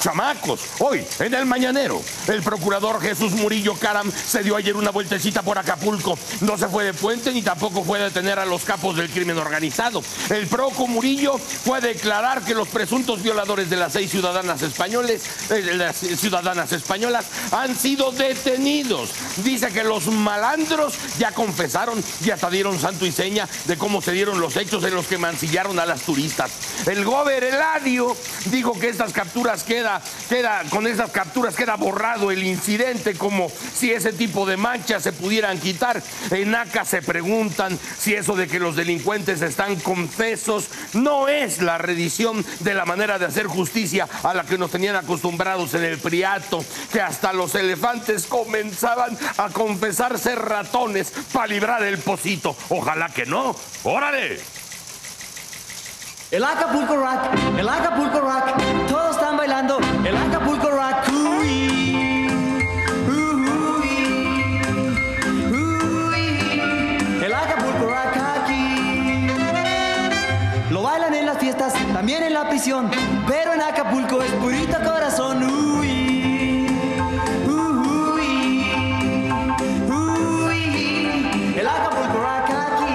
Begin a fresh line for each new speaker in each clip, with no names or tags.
chamacos. Hoy, en el Mañanero, el procurador Jesús Murillo Caram se dio ayer una vueltecita por Acapulco. No se fue de puente ni tampoco fue a detener a los capos del crimen organizado. El proco Murillo fue a declarar que los presuntos violadores de las 6 ciudadanas españolas han sido detenidos. Dice que los malandros ya confesaron y hasta dieron santo y seña de cómo se dieron los hechos en los que mancillaron a las turistas. El gober Eladio dijo que con estas capturas queda borrado el incidente, como si ese tipo de manchas se pudieran quitar. En ACA se preguntan si eso de que los delincuentes están confesos no es la redición de la manera de hacer justicia a la que nos tenían acostumbrados en el Priato, que hasta los elefantes comenzaban a confesar ser ratones para librar el pocito. Ojalá que no. ¡Órale!
El Acapulco Rock, todos están bailando el Acapulco Rock. El Acapulco Rock aquí. Lo bailan en las fiestas, también en la prisión, pero en Acapulco es purito corazón. El Acapulco Rock aquí.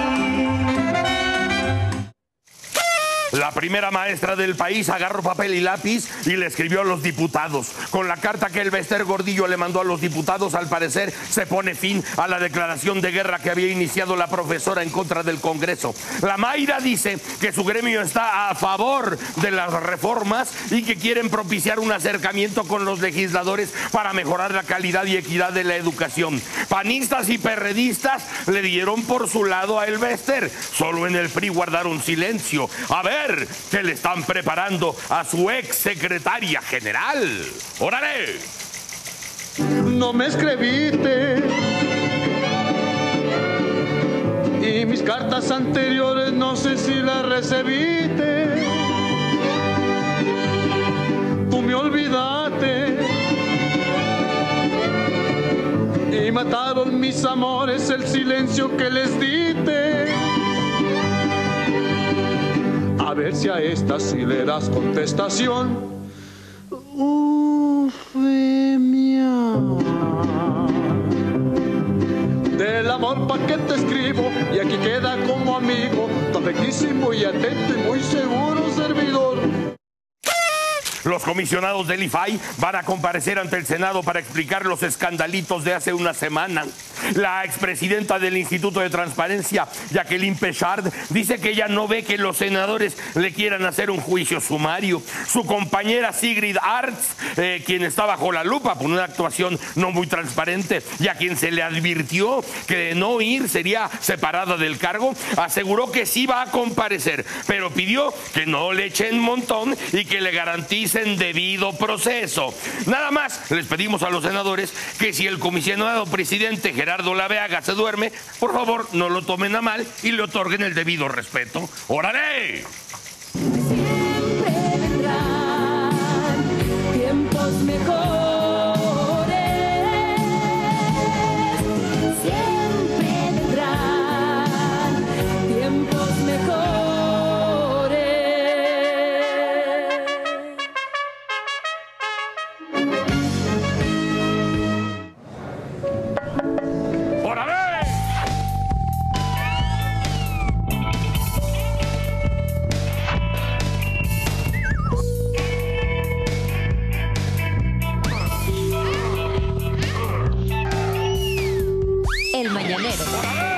La primera maestra del país agarró papel y lápiz y le escribió a los diputados. Con la carta que el Bester Gordillo le mandó a los diputados, al parecer se pone fin a la declaración de guerra que había iniciado la profesora en contra del Congreso. La Mayra dice que su gremio está a favor de las reformas y que quieren propiciar un acercamiento con los legisladores para mejorar la calidad y equidad de la educación. Panistas y perredistas le dieron por su lado a el Bester. Solo en el PRI guardaron silencio. A ver qué le están preparando a su ex secretaria general. ¡Órale!
No me escribiste y mis cartas anteriores no sé si las recibiste. Tú me olvidaste y mataron mis amores el silencio que les diste. A ver si a esta sí le das contestación. Del amor pa' que te escribo y aquí queda como amigo, tu afectísimo y atento y muy seguro servidor.
Los comisionados del IFAI van a comparecer ante el Senado para explicar los escandalitos de hace una semana. La expresidenta del Instituto de Transparencia, Jacqueline Pechard, dice que ella no ve que los senadores le quieran hacer un juicio sumario. Su compañera Sigrid Arts, quien está bajo la lupa por una actuación no muy transparente y a quien se le advirtió que de no ir sería separada del cargo, aseguró que sí va a comparecer, pero pidió que no le echen montón y que le garanticen debido proceso. Nada más les pedimos a los senadores que si el comisionado presidente Gerardo Laveaga se duerme, por favor no lo tomen a mal y le otorguen el debido respeto. ¡Órale!
Siempre vendrán tiempos mejores. Siempre vendrán tiempos mejores.
El Mañanero.